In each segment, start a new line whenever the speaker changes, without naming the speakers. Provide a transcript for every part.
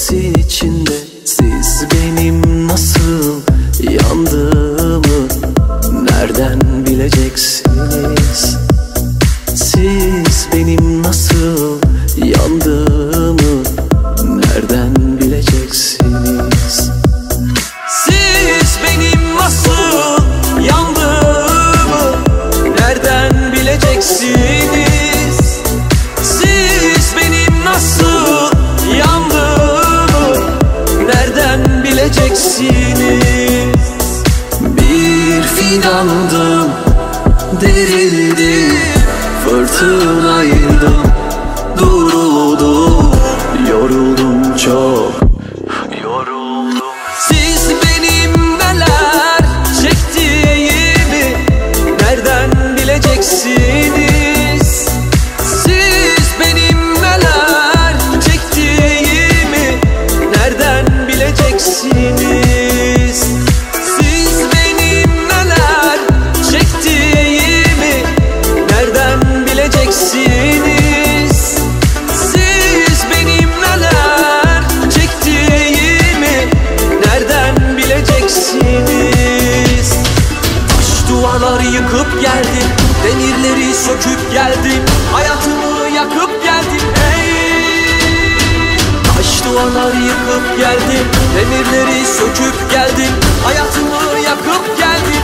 gölgesi içinde siz benim nasıl yandığımı nereden bileceksiniz? Siz benim nasıl yandığımı nereden bileceksiniz? Siz benim nasıl yandığımı nereden bileceksiniz? Siz benim nasıl yandığımı nereden bileceksiniz? Bir fidandım, derildim, fırtınaydım, duruldum, yoruldum çok, yoruldum. Siz benim neler çektiğimi nereden bileceksiniz? Siz benim neler çektiğimi nereden bileceksiniz? Siz benim neler çektiğimi nereden bileceksiniz? Siz benim neler çektiğimi nereden bileceksiniz? Taş duvarları yıkıp geldim, demirleri söküp geldim, hayatımı yakıp geldim. Hey! Taş duvarları yıkıp geldim, demirleri söküp geldim, hayatımı yakıp geldim.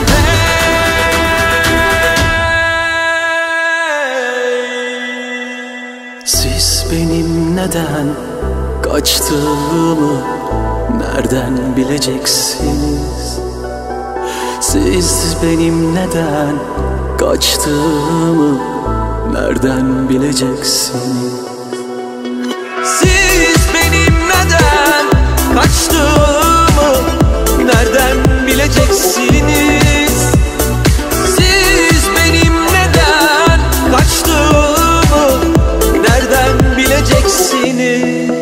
Siz benim neden kaçtığımı nereden bileceksiniz? Siz benim neden kaçtığımı nereden bileceksiniz? Siz benim neden kaçtığımı nereden bileceksiniz? Siz benim neden kaçtığımı nereden bileceksiniz?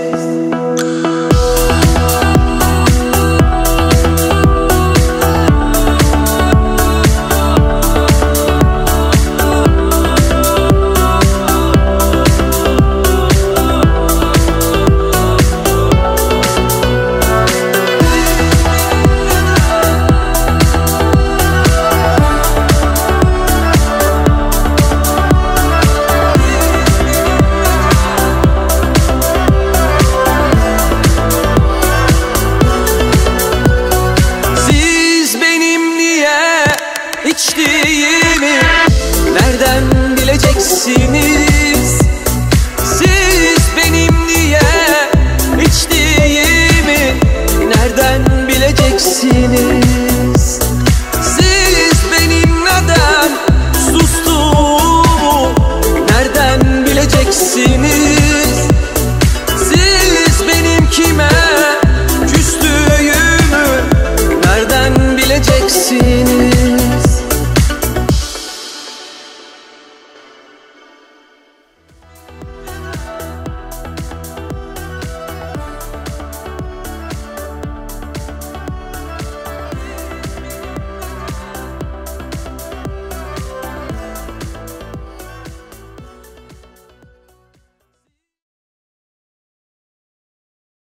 İçtiğimi nereden bileceksiniz? Siz benim niye içtiğimi nereden bileceksiniz?